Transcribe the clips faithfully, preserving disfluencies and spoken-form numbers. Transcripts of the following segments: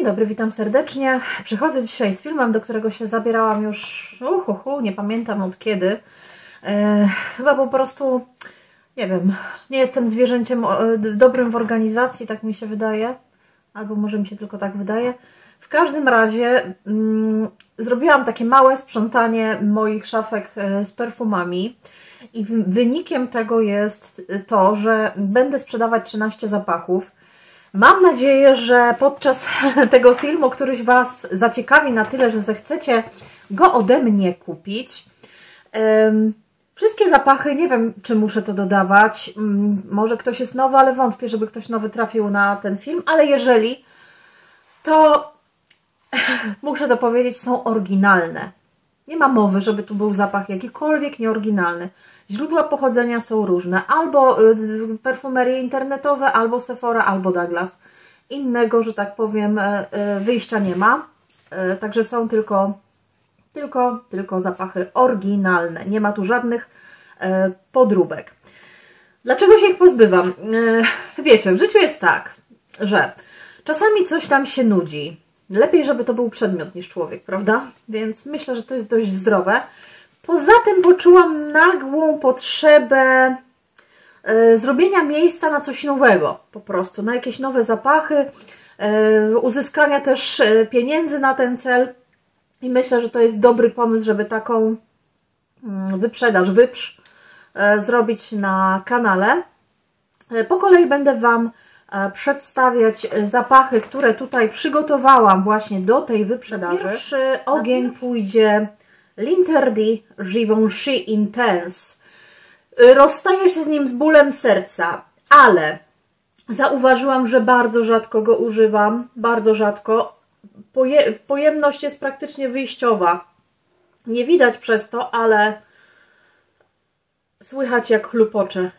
Dzień dobry, witam serdecznie. Przychodzę dzisiaj z filmem, do którego się zabierałam już, uhuhu, nie pamiętam od kiedy. E, chyba po prostu, nie wiem, nie jestem zwierzęciem dobrym w organizacji, tak mi się wydaje. Albo może mi się tylko tak wydaje. W każdym razie mm, zrobiłam takie małe sprzątanie moich szafek z perfumami. I wynikiem tego jest to, że będę sprzedawać trzynaście zapachów. Mam nadzieję, że podczas tego filmu któryś Was zaciekawi na tyle, że zechcecie go ode mnie kupić. Um, wszystkie zapachy, nie wiem, czy muszę to dodawać. Um, może ktoś jest nowy, ale wątpię, żeby ktoś nowy trafił na ten film. Ale jeżeli, to muszę to powiedzieć, są oryginalne. Nie ma mowy, żeby tu był zapach jakikolwiek nieoryginalny. Źródła pochodzenia są różne. Albo perfumerie internetowe, albo Sephora, albo Douglas. Innego, że tak powiem, wyjścia nie ma. Także są tylko, tylko, tylko zapachy oryginalne. Nie ma tu żadnych podróbek. Dlaczego się ich pozbywam? Wiecie, w życiu jest tak, że czasami coś tam się nudzi. Lepiej, żeby to był przedmiot niż człowiek, prawda? Więc myślę, że to jest dość zdrowe. Poza tym poczułam nagłą potrzebę y, zrobienia miejsca na coś nowego, po prostu, na jakieś nowe zapachy, y, uzyskania też y, pieniędzy na ten cel i myślę, że to jest dobry pomysł, żeby taką y, wyprzedaż, wyprz y, zrobić na kanale. Y, po kolei będę Wam y, przedstawiać zapachy, które tutaj przygotowałam właśnie do tej wyprzedaży. Pierwszy ogień pójdzie L'Interdit Givenchy Intense. Rozstaję się z nim z bólem serca, ale zauważyłam, że bardzo rzadko go używam, bardzo rzadko. Poje, pojemność jest praktycznie wyjściowa. Nie widać przez to, ale słychać jak chlupocze.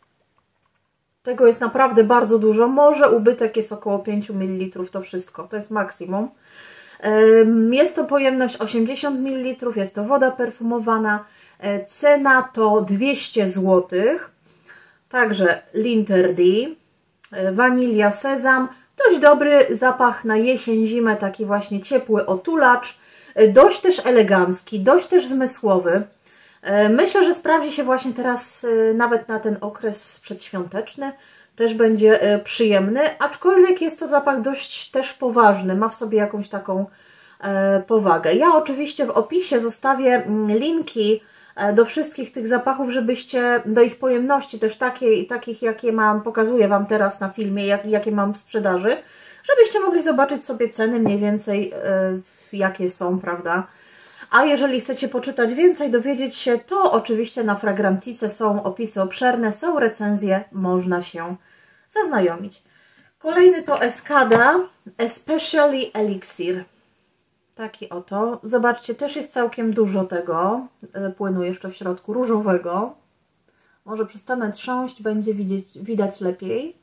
Tego jest naprawdę bardzo dużo. Może ubytek jest około pięć mililitrów, to wszystko. To jest maksimum. Jest to pojemność osiemdziesiąt mililitrów, jest to woda perfumowana, cena to dwieście złotych, także L'Interdit, wanilia, sezam, dość dobry zapach na jesień, zimę, taki właśnie ciepły otulacz, dość też elegancki, dość też zmysłowy. Myślę, że sprawdzi się właśnie teraz nawet na ten okres przedświąteczny. Też będzie przyjemny, aczkolwiek jest to zapach dość też poważny, ma w sobie jakąś taką e, powagę. Ja oczywiście w opisie zostawię linki do wszystkich tych zapachów, żebyście do ich pojemności też takiej, takich, jakie mam, pokazuję Wam teraz na filmie, jak, jakie mam w sprzedaży, żebyście mogli zobaczyć sobie ceny mniej więcej e, jakie są, prawda? A jeżeli chcecie poczytać więcej, dowiedzieć się, to oczywiście na Fragrantice są opisy obszerne, są recenzje, można się zaznajomić. Kolejny to Escada Especially Elixir. Taki oto. Zobaczcie, też jest całkiem dużo tego płynu jeszcze w środku, różowego. Może przestanę trząść, będzie widzieć, widać lepiej.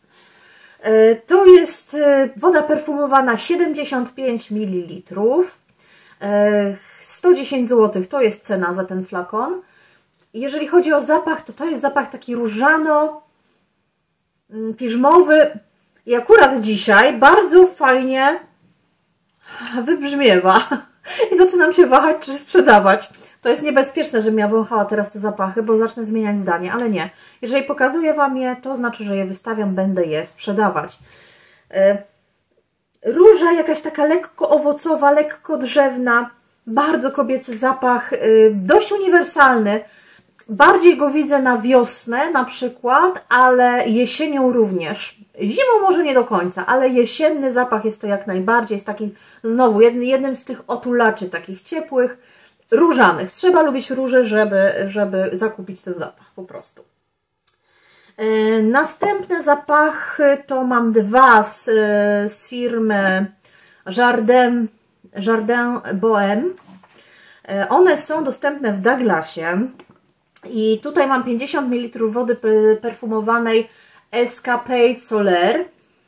To jest woda perfumowana siedemdziesiąt pięć mililitrów. sto dziesięć złotych to jest cena za ten flakon. Jeżeli chodzi o zapach, to to jest zapach taki różano piżmowy i akurat dzisiaj bardzo fajnie wybrzmiewa i zaczynam się wahać, czy sprzedawać. To jest niebezpieczne, żebym ja wąchała teraz te zapachy, bo zacznę zmieniać zdanie, ale nie. Jeżeli pokazuję Wam je, to znaczy, że je wystawiam, będę je sprzedawać. Róża jakaś taka lekko owocowa, lekko drzewna, bardzo kobiecy zapach, dość uniwersalny. Bardziej go widzę na wiosnę na przykład, ale jesienią również. Zimą może nie do końca, ale jesienny zapach jest to jak najbardziej. Jest taki znowu jednym, jednym z tych otulaczy takich ciepłych, różanych. Trzeba lubić róże, żeby, żeby zakupić ten zapach po prostu. Yy, następne zapachy to mam dwa z, z firmy Jardin, Jardin Bohème. Yy, one są dostępne w Douglasie. I tutaj mam pięćdziesiąt mililitrów wody perfumowanej Escapade Solaire.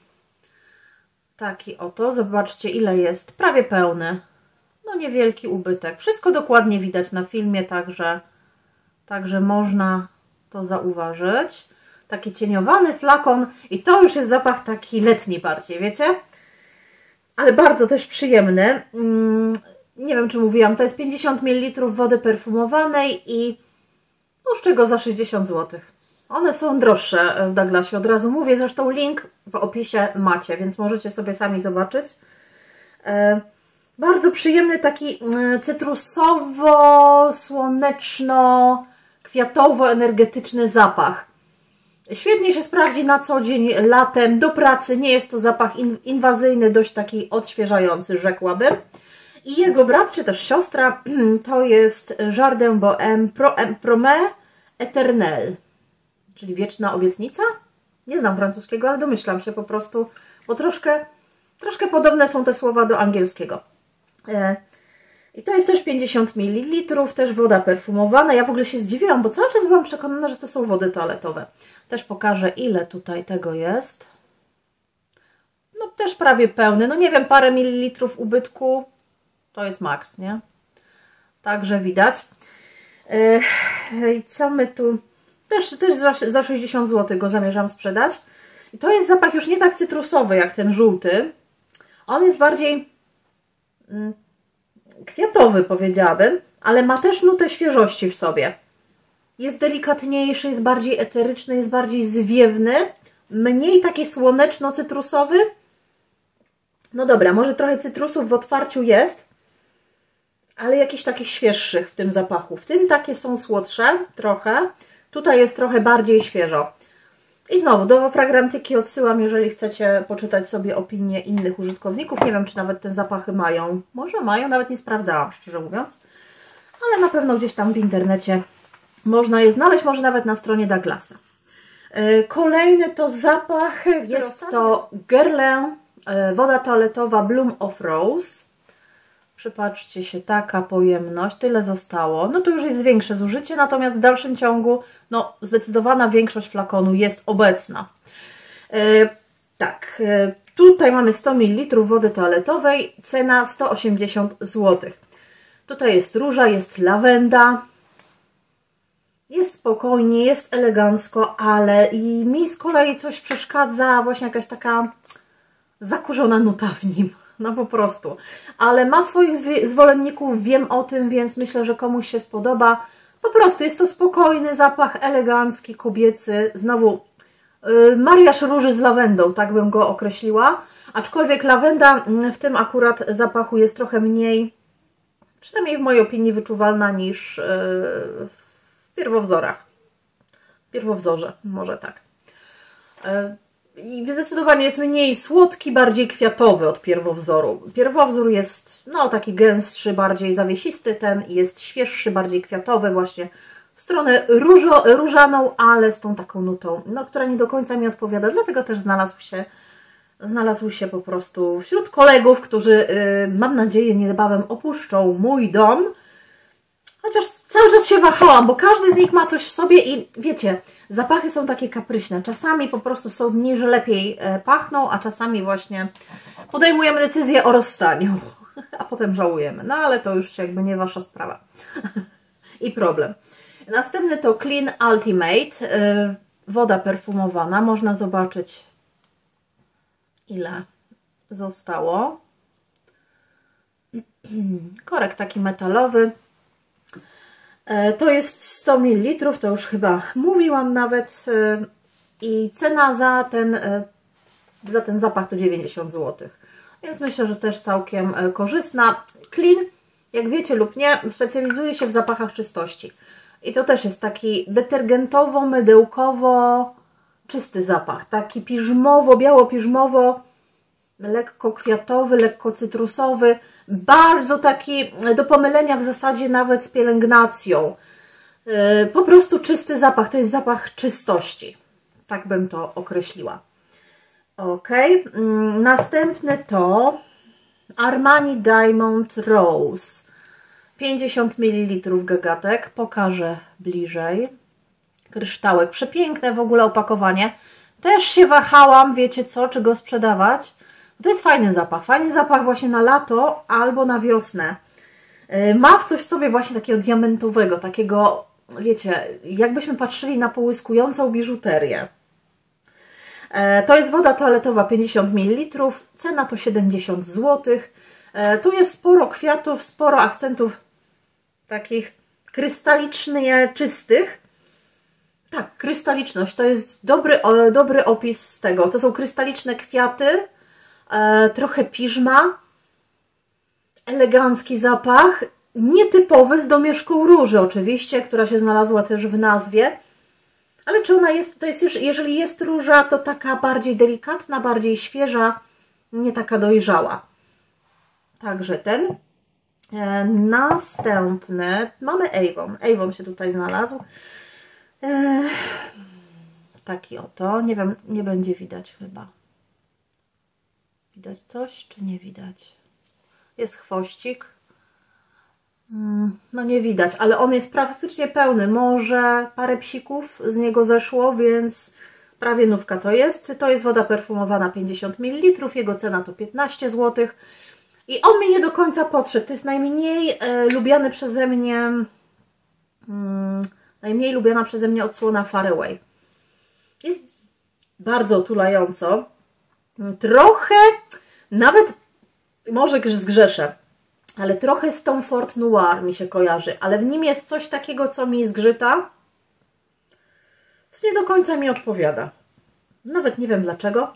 Taki oto. Zobaczcie, ile jest. Prawie pełny. No niewielki ubytek. Wszystko dokładnie widać na filmie, także, także można to zauważyć. Taki cieniowany flakon i to już jest zapach taki letni bardziej, wiecie? ale bardzo też przyjemny. Nie wiem, czy mówiłam, to jest pięćdziesiąt mililitrów wody perfumowanej i no z czego za sześćdziesiąt złotych. One są droższe w Douglasie, od razu mówię, zresztą link w opisie macie, więc możecie sobie sami zobaczyć. Bardzo przyjemny, taki cytrusowo-słoneczno-kwiatowo-energetyczny zapach. Świetnie się sprawdzi na co dzień, latem, do pracy. Nie jest to zapach inwazyjny, dość taki odświeżający, rzekłabym. I jego brat, czy też siostra, to jest Jardin Bohème Promesse Éternelle, czyli wieczna obietnica. Nie znam francuskiego, ale domyślam się po prostu, bo troszkę, troszkę podobne są te słowa do angielskiego. I to jest też pięćdziesiąt mililitrów, też woda perfumowana. Ja w ogóle się zdziwiłam, bo cały czas byłam przekonana, że to są wody toaletowe. Też pokażę, ile tutaj tego jest. No też prawie pełny, no nie wiem, parę mililitrów ubytku. To jest maks, nie? Także widać. I co my tu... Też, też za, za sześćdziesiąt złotych go zamierzam sprzedać. I to jest zapach już nie tak cytrusowy jak ten żółty. On jest bardziej mm, kwiatowy, powiedziałabym, ale ma też nutę świeżości w sobie. Jest delikatniejszy, jest bardziej eteryczny, jest bardziej zwiewny. Mniej taki słoneczno-cytrusowy. No dobra, może trochę cytrusów w otwarciu jest, ale jakichś takich świeższych w tym zapachu. W tym takie są słodsze trochę. Tutaj jest trochę bardziej świeżo. I znowu do fragrantyki odsyłam, jeżeli chcecie poczytać sobie opinie innych użytkowników. Nie wiem, czy nawet te zapachy mają. Może mają, nawet nie sprawdzałam, szczerze mówiąc. Ale na pewno gdzieś tam w internecie można je znaleźć, może nawet na stronie Douglasa. Kolejny to zapach, jest to Guerlain, woda toaletowa Bloom of Rose. Przypatrzcie się, taka pojemność, tyle zostało. No to już jest większe zużycie, natomiast w dalszym ciągu no, zdecydowana większość flakonu jest obecna. Yy, tak, yy, tutaj mamy sto mililitrów wody toaletowej, cena sto osiemdziesiąt złotych. Tutaj jest róża, jest lawenda. Jest spokojnie, jest elegancko, ale i mi z kolei coś przeszkadza, właśnie jakaś taka zakurzona nuta w nim. No po prostu. Ale ma swoich zwolenników, wiem o tym, więc myślę, że komuś się spodoba. Po prostu jest to spokojny zapach, elegancki, kobiecy. Znowu yy, mariaż róży z lawendą, tak bym go określiła. Aczkolwiek lawenda w tym akurat zapachu jest trochę mniej, przynajmniej w mojej opinii, wyczuwalna niż yy, w pierwowzorach. Pierwowzorze, może tak. Yy. I zdecydowanie jest mniej słodki, bardziej kwiatowy od pierwowzoru. Pierwowzór jest no taki gęstszy, bardziej zawiesisty, ten jest świeższy, bardziej kwiatowy, właśnie w stronę różo, różaną, ale z tą taką nutą, no, która nie do końca mi odpowiada, dlatego też znalazł się, znalazł się po prostu wśród kolegów, którzy yy, mam nadzieję niebawem opuszczą mój dom. Chociaż cały czas się wahałam, bo każdy z nich ma coś w sobie i wiecie, zapachy są takie kapryśne. Czasami po prostu są dni, że lepiej pachną, a czasami właśnie podejmujemy decyzję o rozstaniu, a potem żałujemy. No ale to już jakby nie wasza sprawa i problem. Następny to Clean Ultimate, woda perfumowana. Można zobaczyć, ile zostało. Korek taki metalowy. To jest sto mililitrów, to już chyba mówiłam nawet, i cena za ten, za ten zapach to dziewięćdziesiąt złotych. Więc myślę, że też całkiem korzystna. Clean, jak wiecie lub nie, specjalizuje się w zapachach czystości. I to też jest taki detergentowo-mydełkowo czysty zapach. Taki piżmowo, biało-piżmowo, lekko kwiatowy, lekko cytrusowy. Bardzo taki do pomylenia w zasadzie nawet z pielęgnacją. Po prostu czysty zapach, to jest zapach czystości. Tak bym to określiła. Ok, następny to Armani Diamond Rose. pięćdziesiąt mililitrów gagatek, pokażę bliżej. Kryształek, przepiękne w ogóle opakowanie. Też się wahałam, wiecie co, czy go sprzedawać. To jest fajny zapach, fajny zapach właśnie na lato albo na wiosnę. Ma w coś w sobie właśnie takiego diamentowego, takiego, wiecie, jakbyśmy patrzyli na połyskującą biżuterię. To jest woda toaletowa pięćdziesiąt mililitrów, cena to siedemdziesiąt złotych. Tu jest sporo kwiatów, sporo akcentów takich krystalicznie czystych. Tak, krystaliczność to jest dobry, dobry opis z tego. To są krystaliczne kwiaty, trochę piżma, elegancki zapach, nietypowy z domieszką róży oczywiście, która się znalazła też w nazwie. Ale czy ona jest, to jest, jeżeli jest róża, to taka bardziej delikatna, bardziej świeża, nie taka dojrzała. Także ten. E, następny, mamy Avon. Avon się tutaj znalazł. E, taki oto, nie wiem, nie będzie widać chyba. Widać coś, czy nie widać? Jest chwościk. No nie widać, ale on jest praktycznie pełny. Może parę psików z niego zeszło, więc prawie nówka to jest. To jest woda perfumowana pięćdziesiąt mililitrów, jego cena to piętnaście złotych. I on mi nie do końca podszedł. To jest najmniej e, lubiany przeze mnie mm, najmniej lubiana przeze mnie odsłona Far Away. Jest bardzo otulająco. Trochę, nawet może zgrzeszę, ale trochę z Tom Ford Noir mi się kojarzy, ale w nim jest coś takiego, co mi zgrzyta, co nie do końca mi odpowiada. Nawet nie wiem dlaczego.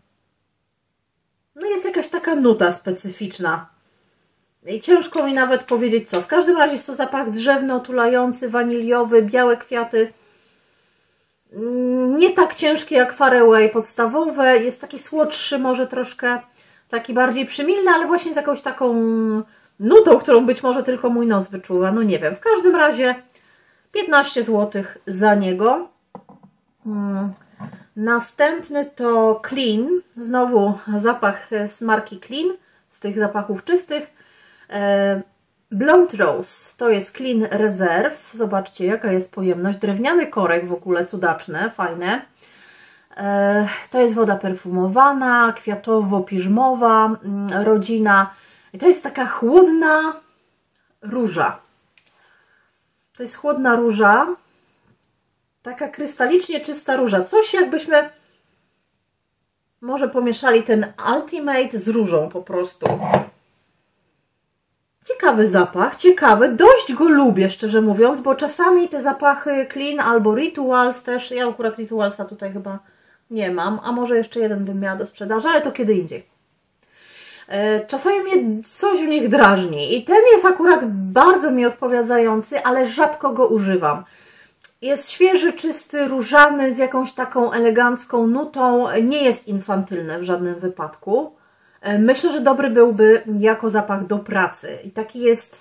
No jest jakaś taka nuta specyficzna. I ciężko mi nawet powiedzieć co. W każdym razie jest to zapach drzewny, otulający, waniliowy, białe kwiaty. Nie tak ciężki jak Far Away podstawowe. Jest taki słodszy, może troszkę taki bardziej przymilny, ale właśnie z jakąś taką nutą, którą być może tylko mój nos wyczuwa. No nie wiem. W każdym razie piętnaście złotych za niego. Hmm. Następny to Clean. Znowu zapach z marki Clean. Z tych zapachów czystych. E, Blonde Rose. To jest Clean Reserve. Zobaczcie jaka jest pojemność. Drewniany korek w ogóle cudaczne. Fajne. E, to jest woda perfumowana, kwiatowo-piżmowa, rodzina. I to jest taka chłodna róża. To jest chłodna róża. Taka krystalicznie czysta róża. Coś jakbyśmy może pomieszali ten Ultimate z różą po prostu. Ciekawy zapach, ciekawy. Dość go lubię, szczerze mówiąc, bo czasami te zapachy Clean albo Rituals też, ja akurat Ritualsa tutaj chyba nie mam, a może jeszcze jeden bym miała do sprzedaży, ale to kiedy indziej. Czasami mnie coś w nich drażni i ten jest akurat bardzo mi odpowiadający, ale rzadko go używam. Jest świeży, czysty, różany, z jakąś taką elegancką nutą, nie jest infantylny w żadnym wypadku. Myślę, że dobry byłby jako zapach do pracy i taki jest,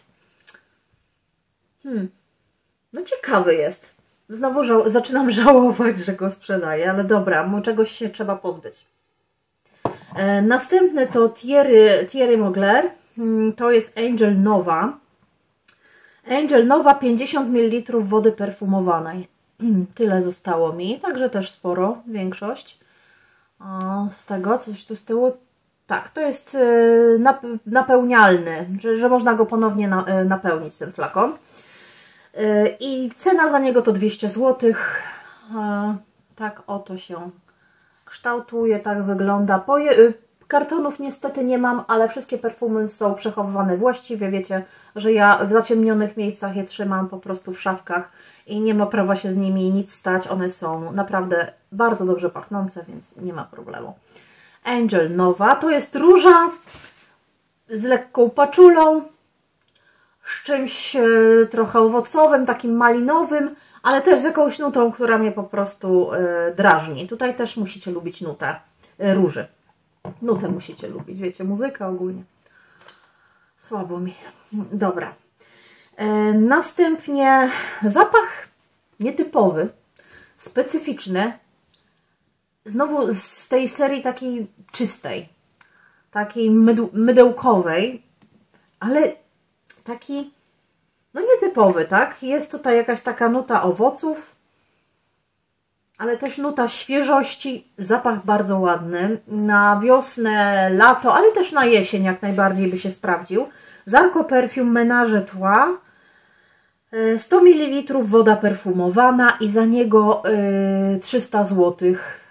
hmm, no ciekawy jest. Znowu żał zaczynam żałować, że go sprzedaję, ale dobra, mu czegoś się trzeba pozbyć. E, następny to Thierry, Thierry Mugler, to jest Angel Nova. Angel Nova pięćdziesiąt mililitrów wody perfumowanej. Tyle zostało mi, także też sporo, większość. O, z tego, coś tu z tyłu. Tak, to jest napełnialny, że, że można go ponownie na, napełnić, ten flakon. I cena za niego to dwieście złotych. Tak oto się kształtuje, tak wygląda. Poje, kartonów niestety nie mam, ale wszystkie perfumy są przechowywane właściwie. Wiecie, że ja w zaciemnionych miejscach je trzymam po prostu w szafkach i nie ma prawa się z nimi nic stać. One są naprawdę bardzo dobrze pachnące, więc nie ma problemu. Angel Nova to jest róża z lekką paczulą, z czymś trochę owocowym, takim malinowym, ale też z jakąś nutą, która mnie po prostu drażni. Tutaj też musicie lubić nutę róży. Nutę musicie lubić, wiecie, muzyka ogólnie. Słabo mi. Dobra. Następnie zapach nietypowy, specyficzny. Znowu z tej serii takiej czystej, takiej mydełkowej, ale taki, no nietypowy, tak? Jest tutaj jakaś taka nuta owoców, ale też nuta świeżości, zapach bardzo ładny. Na wiosnę, lato, ale też na jesień jak najbardziej by się sprawdził. Zarco Perfume Ménage Trois, sto mililitrów woda perfumowana i za niego yy, trzysta złotych.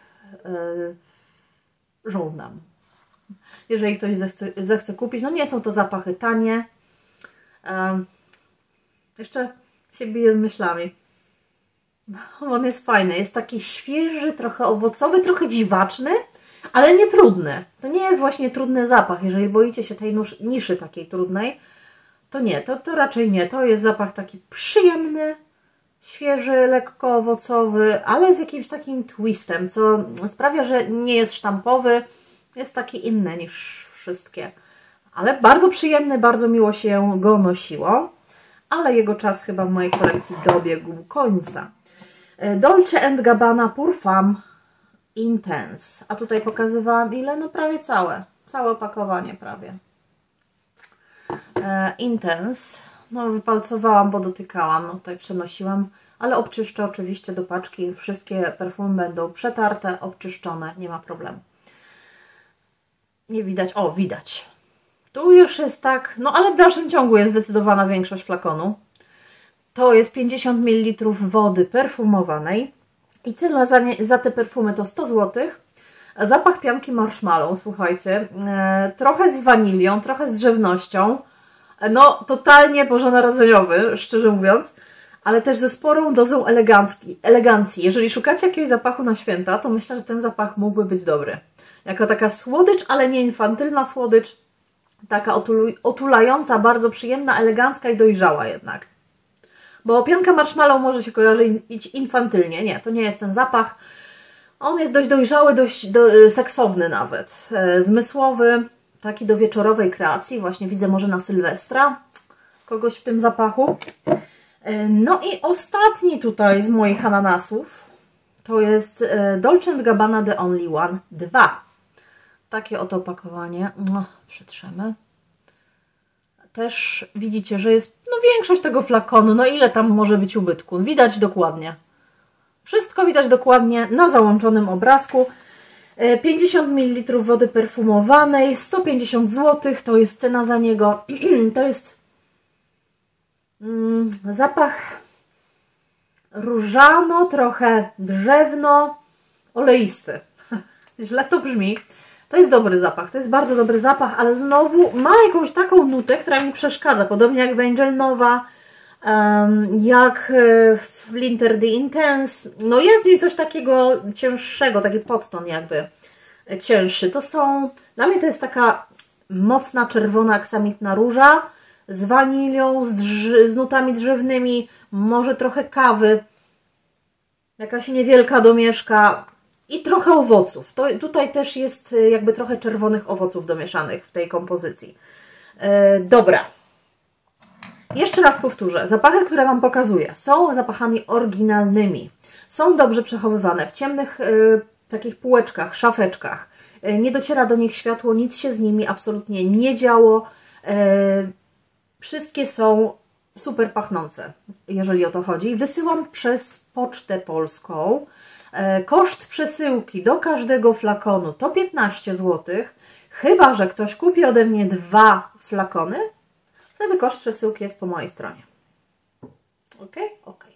yy, żądam. Jeżeli ktoś zechce, zechce kupić, no nie są to zapachy tanie. Yy, jeszcze się bije z myślami. On jest fajny, jest taki świeży, trochę owocowy, trochę dziwaczny, ale nie trudny. To nie jest właśnie trudny zapach. Jeżeli boicie się tej niszy takiej trudnej, to nie, to, to raczej nie. To jest zapach taki przyjemny, świeży, lekko owocowy, ale z jakimś takim twistem, co sprawia, że nie jest sztampowy, jest taki inny niż wszystkie. Ale bardzo przyjemny, bardzo miło się go nosiło, ale jego czas chyba w mojej kolekcji dobiegł końca. Dolce and Gabbana Pour Femme Intense. A tutaj pokazywałam ile? No prawie całe. Całe opakowanie prawie. E, Intense. No wypalcowałam, bo dotykałam. No tutaj przenosiłam. Ale obczyszczę oczywiście do paczki. Wszystkie perfumy będą przetarte, obczyszczone. Nie ma problemu. Nie widać. O, widać. Tu już jest tak. No ale w dalszym ciągu jest zdecydowana większość flakonu. To jest pięćdziesiąt mililitrów wody perfumowanej i cena za, nie, za te perfumy to sto złotych. Zapach pianki marshmallow, słuchajcie, e, trochę z wanilią, trochę z drzewnością, no totalnie bożonarodzeniowy, szczerze mówiąc, ale też ze sporą dozą elegancki, elegancji. Jeżeli szukacie jakiegoś zapachu na święta, to myślę, że ten zapach mógłby być dobry. Jako taka słodycz, ale nie infantylna słodycz, taka otulająca, bardzo przyjemna, elegancka i dojrzała jednak. Bo pianka marshmallow może się kojarzyć infantylnie. Nie, to nie jest ten zapach. On jest dość dojrzały, dość do, seksowny nawet. E, zmysłowy, taki do wieczorowej kreacji. Właśnie widzę może na Sylwestra kogoś w tym zapachu. E, no i ostatni tutaj z moich ananasów to jest e, Dolce and Gabbana The Only One dwa. Takie oto opakowanie. No, przetrzemy. Też widzicie, że jest no, większość tego flakonu. No ile tam może być ubytku? Widać dokładnie. Wszystko widać dokładnie na załączonym obrazku. pięćdziesiąt mililitrów wody perfumowanej, sto pięćdziesiąt złotych to jest cena za niego. To jest mm, zapach różano, trochę drzewno, oleisty. Źle to brzmi. To jest dobry zapach, to jest bardzo dobry zapach, ale znowu ma jakąś taką nutę, która mi przeszkadza, podobnie jak w Angel Nova, um, jak w Linter the Intense. No jest w nim coś takiego cięższego, taki podton jakby cięższy. To są, dla mnie to jest taka mocna czerwona aksamitna róża z wanilią, z, drz, z nutami drzewnymi, może trochę kawy, jakaś niewielka domieszka. I trochę owoców. To, tutaj też jest jakby trochę czerwonych owoców domieszanych w tej kompozycji. E, dobra. Jeszcze raz powtórzę. Zapachy, które Wam pokazuję, są zapachami oryginalnymi. Są dobrze przechowywane w ciemnych e, takich półeczkach, szafeczkach. E, nie dociera do nich światło, nic się z nimi absolutnie nie działo. E, wszystkie są super pachnące, jeżeli o to chodzi. Wysyłam przez Pocztę Polską. Koszt przesyłki do każdego flakonu to piętnaście złotych, chyba że ktoś kupi ode mnie dwa flakony, wtedy koszt przesyłki jest po mojej stronie. Ok? Ok.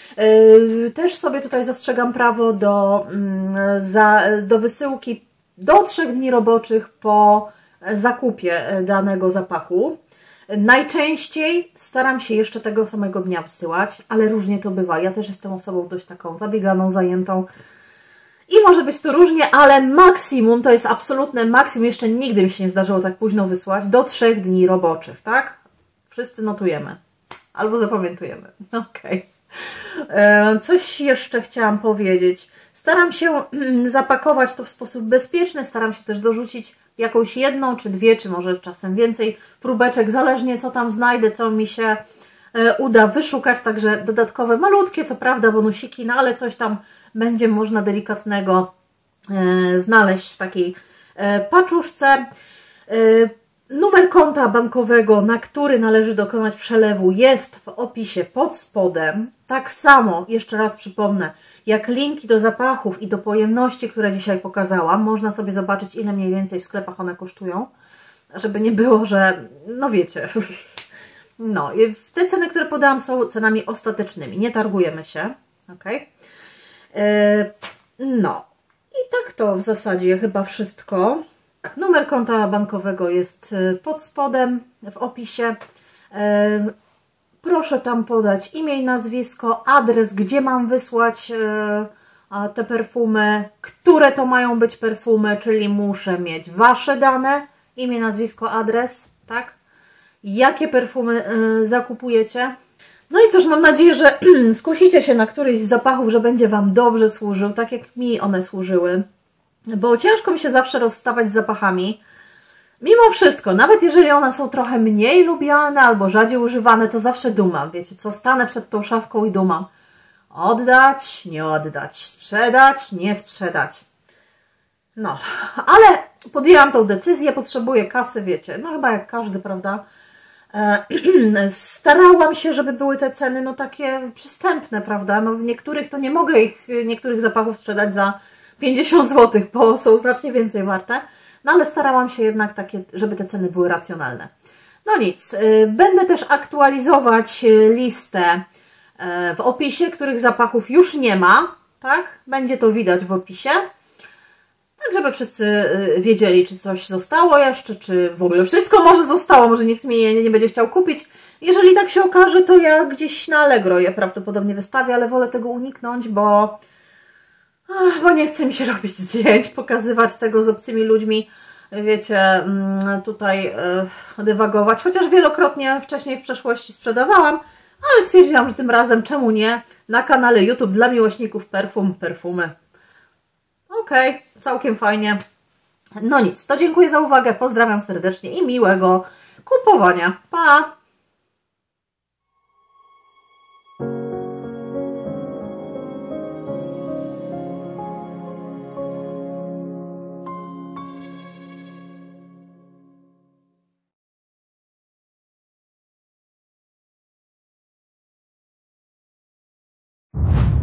Też sobie tutaj zastrzegam prawo do, za, do wysyłki do trzech dni roboczych po zakupie danego zapachu. Najczęściej staram się jeszcze tego samego dnia wysyłać, ale różnie to bywa. Ja też jestem osobą dość taką zabieganą, zajętą i może być to różnie, ale maksimum, to jest absolutne maksimum, jeszcze nigdy mi się nie zdarzyło tak późno wysłać, do trzech dni roboczych, tak? Wszyscy notujemy albo zapamiętujemy. Okej. Okay. Coś jeszcze chciałam powiedzieć. Staram się zapakować to w sposób bezpieczny, staram się też dorzucić jakąś jedną, czy dwie, czy może czasem więcej próbeczek, zależnie co tam znajdę, co mi się uda wyszukać, także dodatkowe, malutkie, co prawda bonusiki, no ale coś tam będzie można delikatnego znaleźć w takiej paczuszce. Numer konta bankowego, na który należy dokonać przelewu, jest w opisie pod spodem. Tak samo, jeszcze raz przypomnę, jak linki do zapachów i do pojemności, które dzisiaj pokazałam. Można sobie zobaczyć, ile mniej więcej w sklepach one kosztują, żeby nie było, że no wiecie. No, te ceny, które podałam, są cenami ostatecznymi. Nie targujemy się. Ok? No. tak to w zasadzie chyba wszystko. Tak, numer konta bankowego jest pod spodem w opisie. Proszę tam podać imię i nazwisko, adres, gdzie mam wysłać te perfumy, które to mają być perfumy, czyli muszę mieć Wasze dane, imię, nazwisko, adres, tak? Jakie perfumy zakupujecie. No i cóż, mam nadzieję, że skusicie się na któryś z zapachów, że będzie Wam dobrze służył, tak jak mi one służyły. Bo ciężko mi się zawsze rozstawać z zapachami. Mimo wszystko, nawet jeżeli one są trochę mniej lubiane albo rzadziej używane, to zawsze dumam. Wiecie co, stanę przed tą szafką i dumam. Oddać, nie oddać, sprzedać, nie sprzedać. No, ale podjęłam tą decyzję, potrzebuję kasy, wiecie, no chyba jak każdy, prawda? Starałam się, żeby były te ceny no takie przystępne, prawda? No w niektórych to nie mogę ich, niektórych zapachów sprzedać za pięćdziesiąt złotych, bo są znacznie więcej warte. No ale starałam się jednak takie, żeby te ceny były racjonalne. No nic, będę też aktualizować listę w opisie, których zapachów już nie ma, tak? Będzie to widać w opisie. Tak, żeby wszyscy wiedzieli, czy coś zostało jeszcze, czy w ogóle wszystko może zostało, może nikt mi nie, nie będzie chciał kupić. Jeżeli tak się okaże, to ja gdzieś na Allegro je prawdopodobnie wystawię, ale wolę tego uniknąć, bo, ach, bo nie chce mi się robić zdjęć, pokazywać tego z obcymi ludźmi, wiecie, tutaj dywagować, chociaż wielokrotnie wcześniej w przeszłości sprzedawałam, ale stwierdziłam, że tym razem czemu nie, na kanale YouTube dla miłośników perfum, perfumy. Okej, okay, całkiem fajnie. No nic, to dziękuję za uwagę, pozdrawiam serdecznie i miłego kupowania. Pa! You